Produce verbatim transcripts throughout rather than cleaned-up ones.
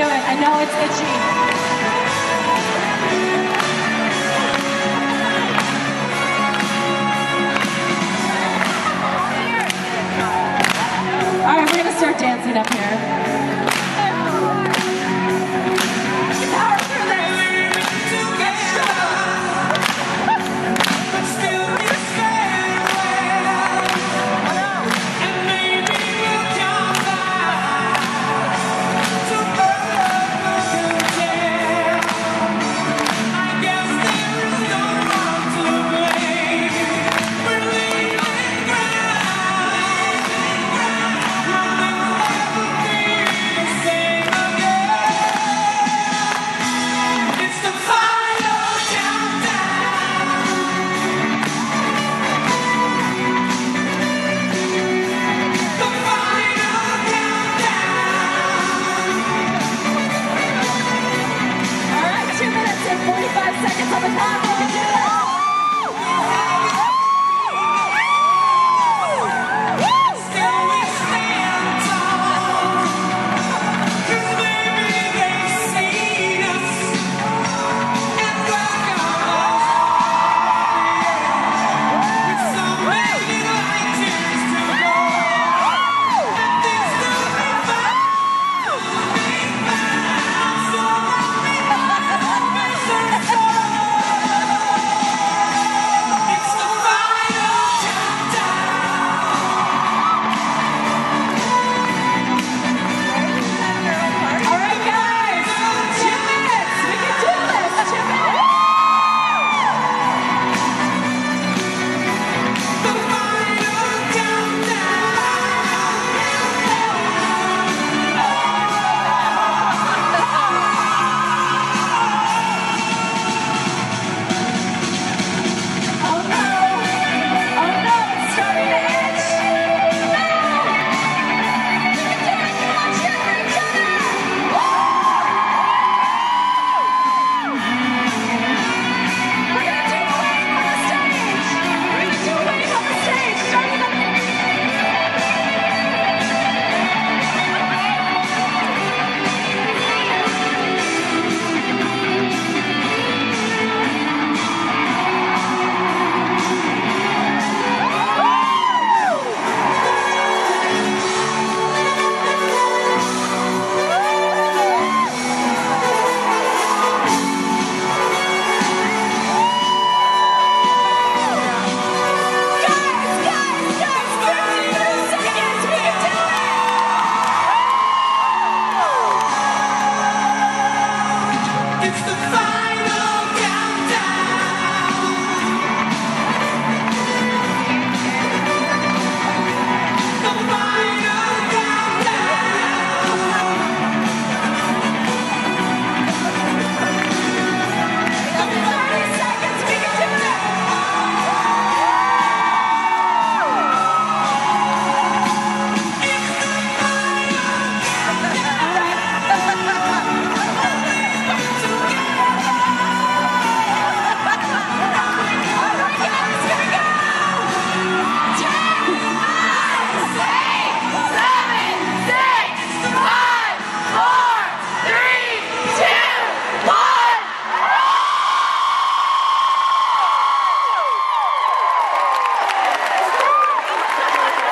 do it. I know it's itchy. All right, we're gonna start dancing up here. Seconds on the clock, we can do this! Still we stand tall, 'cause maybe they've seen us and welcome us with so many light years to go, and things will be fine, will be fine, so will be fine, so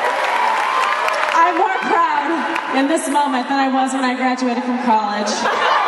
in this moment than I was when I graduated from college.